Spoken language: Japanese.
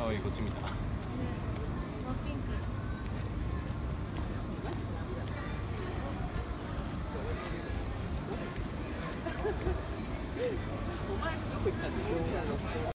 かわいい、こっち見た。 あ、ピンク。 お前どこ行ったんだよ。